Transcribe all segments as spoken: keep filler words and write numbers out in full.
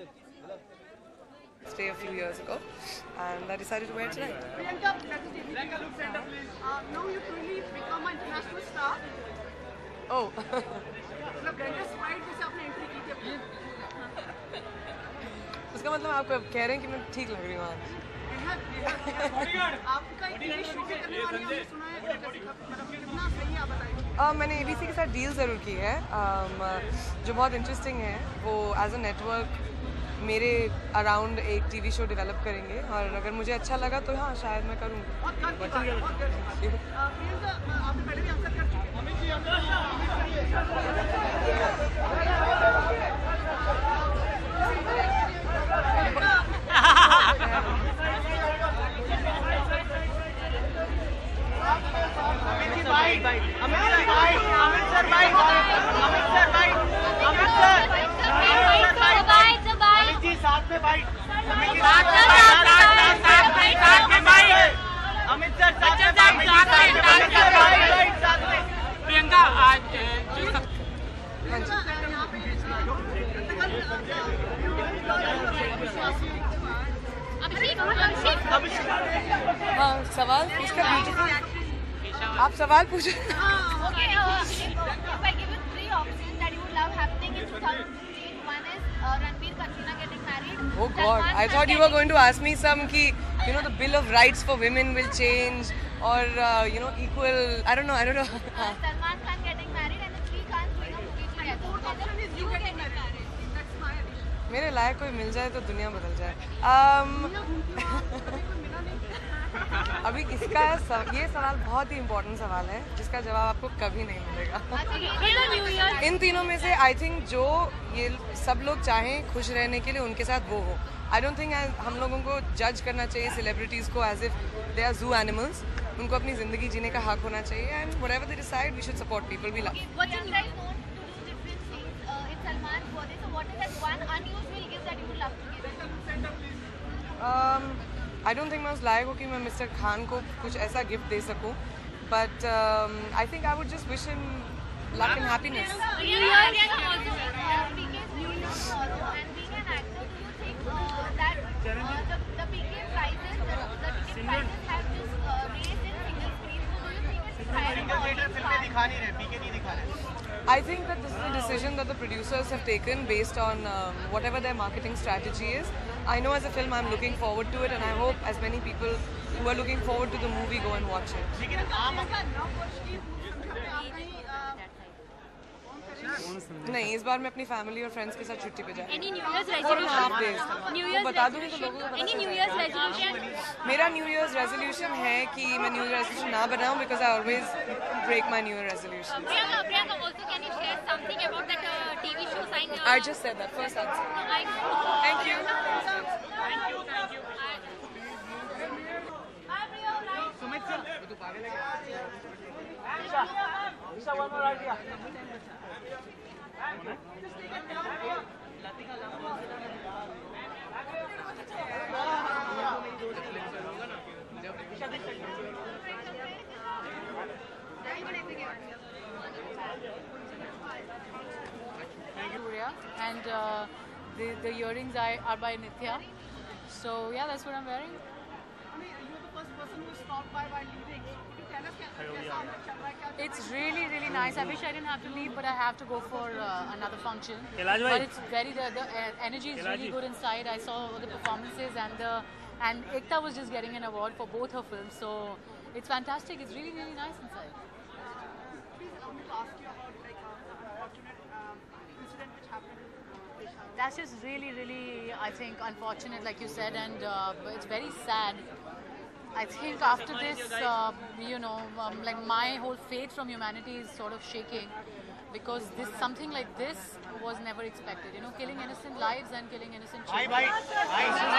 stay a few years ago, and I decided to wear it tonight. Priyanka, uh, now you truly become an international star. Oh. मतलब grandest pride जैसे आपने entry की थी अपनी। उसका मतलब आप कह रहे हैं कि मैं ठीक लग रही हूँ आज? आपका एक टीवी शो भी करने वाली हमने सुना है, मतलब कितना सही है आप बताइए। uh, मैंने A B C के साथ डील ज़रूर की है, um, जो बहुत इंटरेस्टिंग है। वो एज अ नेटवर्क मेरे अराउंड एक टीवी शो डेवलप करेंगे, और अगर मुझे अच्छा लगा तो हाँ शायद मैं करूँगी। बहुत गर्व की बात है, बहुत गर्व की बात है। प्रियंका, आपने पहले भी आंसर कर चुके प्रियंका आज हाँ सवाल पूछकर ब्यूटीफुल। आप सवाल पूछो। Oh God! I thought you were going to ask me some कि you know the Bill of Rights for women will change, or uh, you know equal. I don't know. I don't know. Salman Khan getting married and the three Khans doing a movie together. you getting married. That's my addition. मेरे लायक कोई मिल जाए तो दुनिया बदल जाए। um, अभी इसका सव, ये सवाल बहुत ही इम्पोर्टेंट सवाल है जिसका जवाब आपको कभी नहीं मिलेगा। इन तीनों में से आई थिंक जो ये सब लोग चाहें खुश रहने के लिए उनके साथ वो हो। आई डोंट थिंक हम लोगों को जज करना चाहिए सेलिब्रिटीज़ को as if they are zoo animals. उनको अपनी ज़िंदगी जीने का हक होना चाहिए, and whatever they decide we should support people we love. I don't think मैं उस लायक हूँ कि मैं मिस्टर खान को कुछ ऐसा गिफ्ट दे सकूँ, but I think I would just wish him luck and happiness. I think that this is a decision that the producers have taken based on um, whatever their marketing strategy is. I know as a film I'm looking forward to it, and I hope as many people who are looking forward to the movie go and watch it. नहीं, इस बार मैं अपनी family और friends के साथ छुट्टी पे जाऊँगी। Any New Year's resolution? New Year's बता दूँगी तो लोगों को Any New Year's resolution? मेरा न्यू ईयर्स रेजोल्यूशन है कि मैं न्यू ईयर रेजोल्यूशन ना बनाऊँ, because I always break my New Year resolution. Priyanka, Priyanka, also can you share something about that uh, T V show sign? Uh, I just said that first answer. I know. Thank you. Thank you thank you Sumit sir and uh, the, the earrings are, are by Nithya. So yeah, that's what I'm wearing. You're the first person who stopped by while leaving. Could you tell us कैसा आनंद चल रहा है, क्या It's really really nice. I wish I didn't have to leave, but I have to go for uh, another function. Elaj bhai. But it's very the, the uh, energy is really good inside. I saw the performances, and the and Ekta was just getting an award for both her films. So it's fantastic. It's really really nice inside. Please allow me to ask you about like a unfortunate um, incident which happened. Uh, That's just really, really, I think, unfortunate, like you said, and uh, it's very sad. I think after this, uh, you know, um, like my whole faith from humanity is sort of shaking, because this something like this was never expected. You know, killing innocent lives and killing innocent children.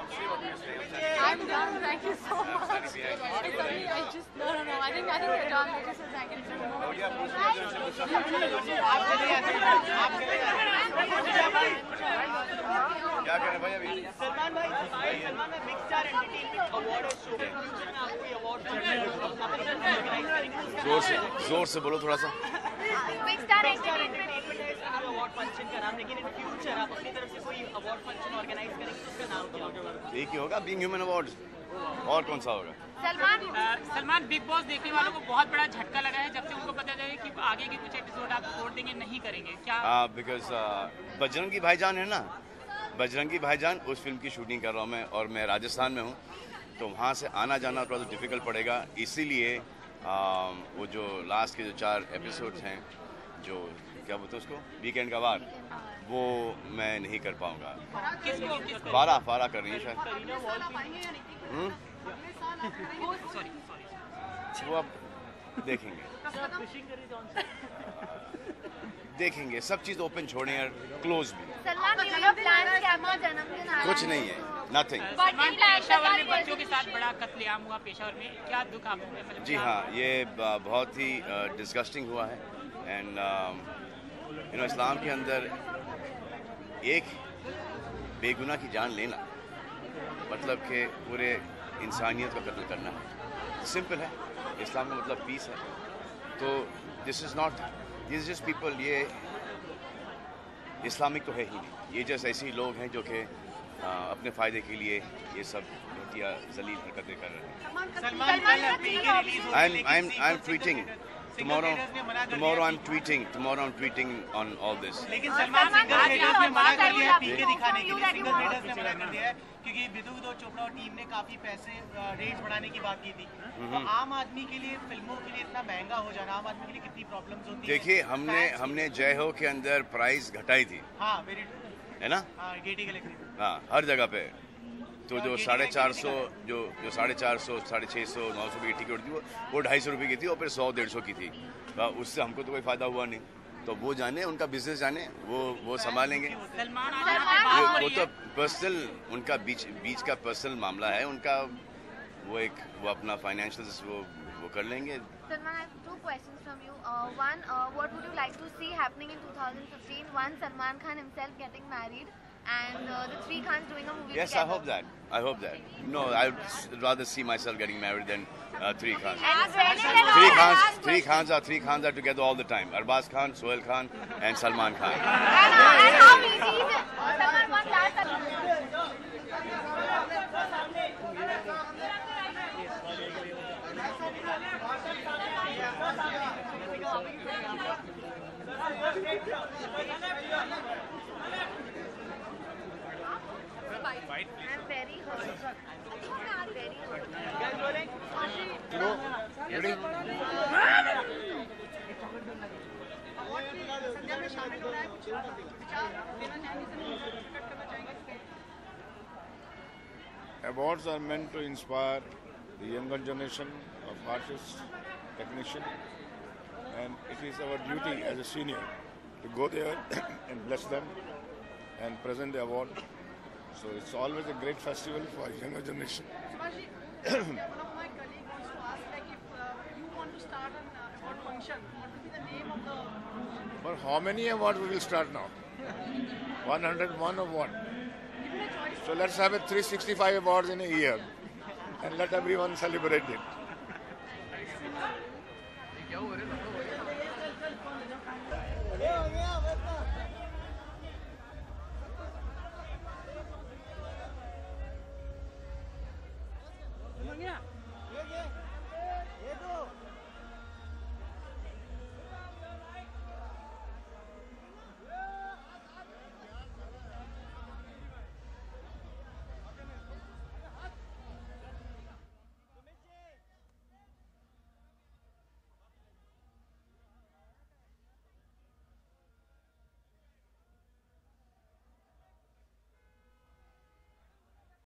I'm done. Thank you so much. It's only, I just no, no, no. I think I think we're done. क्या कर रहे हैं भाई अभी? सलमान भाई, सलमान भाई, Big Star Entertainment Award और show के फ्यूचर में आपको ये अवार्ड ऑर्गेनाइज करेंगे। जोर से जोर से बोलो थोड़ा सा। Big Star Entertainment. Award function का नाम, लेकिन इन फ्यूचर आप अपनी तरफ से कोई अवार्ड फंक्शन ऑर्गेनाइज करेंगे तो उसका नाम क्या होगा? एक ही होगा, बीइंग ह्यूमन अवार्ड। और कौन सा होगा? Salman Uh, Salman Bigg Boss देखने वालों को बहुत बड़ा झटका लगा है जब से उनको पता चला कि आगे के कुछ एपिसोड आप छोड़ देंगे, नहीं करेंगे क्या? बिकॉज बजरंगी भाईजान है ना, बजरंगी भाईजान उस फिल्म की शूटिंग कर रहा हूँ मैं, और मैं राजस्थान में हूँ, तो वहाँ से आना जाना थोड़ा सा डिफिकल्ट पड़ेगा। इसीलिए uh, वो जो लास्ट के जो चार एपिसोड्स हैं, जो क्या बोलते हैं उसको, वीकेंड का वार, वो मैं नहीं कर पाऊँगा। किसको किसको फारा फारा कर रही है शायद। हम्म? सॉरी वो अब देखेंगे देखेंगे सब चीज़ ओपन छोड़े यार, क्लोज भी। सलमान न्यू ईयर प्लान्स क्या आपका जन्मदिन आ रहा कुछ नहीं है, नथिंग। सलमान पेशावर में बच्चों के साथ बड़ा कत्लेआम हुआ पेशावर में, क्या दुख आपको है? मतलब जी क्या- हाँ, ये ब- बहुत ही डिस्गस्टिंग हुआ है। एंड यू नो इस्लाम के अंदर एक बेगुनाह की जान लेना मतलब कि पूरे इंसानियत का कत्ल करना है। सिंपल है, इस्लाम का मतलब पीस है। तो this is not, this just people, ये इस्लामिक तो है ही नहीं। ये जैसे ऐसे ही लोग हैं जो कि अपने फ़ायदे के लिए ये सब घटिया जलील हरकतें कर रहे हैं। सलमान कल पी के रिलीज होगी, I'm लेकिन I'm I'm tweeting tomorrow. traders ने मना कर Tomorrow दिया I'm tweeting. Tomorrow I'm tweeting on all this. लेकिन सलमान सिंगल ट्रेडर्स ने मना कर दिया है पी के How दिखाने के you लिए। that you single want? Traders ने मना कर दिया है क्योंकि विदुत और चोपड़ा और टीम ने काफी पैसे रेट बढ़ाने की बात की थी। तो आम आदमी के लिए फिल्मों के लिए इतना महंगा हो जाना, आम आदमी के लिए कितनी प्रॉब्लम्स होती है? देखिए, हमने Fans- हमने जय हो के अंदर प्राइस घटाई थी, हाँ वेरी है ना? हाँ गेटी के लिए हाँ, हर जगह पे। तो जो हाँ, साढ़े गेटी चार का सौ जो जो साढ़े चार सौ साढ़े छः सौ नौ सौ की टिकट थी, वो वो ढाई सौ रुपये की थी, और फिर सौ डेढ़ सौ की थी। तो उससे हमको तो कोई फ़ायदा हुआ नहीं। तो वो जाने, उनका बिजनेस जाने, वो वो संभालेंगे। सलमान आज यहाँ पे बात वो हो वो रही तो है पर्सनल, उनका बीच बीच का पर्सनल मामला है उनका। वो एक वो अपना फाइनेंशियल वो वो कर लेंगे। Salman, I have two questions from you. Uh, one, uh, what would you like to see happening in twenty fifteen? One, Salman Khan himself getting married, and uh, the three Khans doing a movie Yes, I together. hope that. I hope that. No, I would rather see myself getting married than uh, three Khans. And second and Three all, Khans, last three question. Khans are three Khans are together all the time. Arbaz Khan, Sohail Khan, and Salman Khan. And, uh, and how easy is it? Uh, Salman, one last question. I'm very hurt. I'm very hurt. संध्या में शामिल हो रहा है, कुछ विचार देना चाहेंगे, प्रकट करना चाहेंगे? Awards are meant to inspire the younger generation of artists, technicians, and it is our duty as a senior to go there and bless them and present the award. So it's always a great festival for younger generation. Subhashi, one of my colleagues wants to ask, like, if uh, you want to start an uh, award function, what will be the name of the function? But how many awards we will start now? one hundred one or what? Given a choice, So let's have a three sixty-five awards in a year and let everyone celebrate it.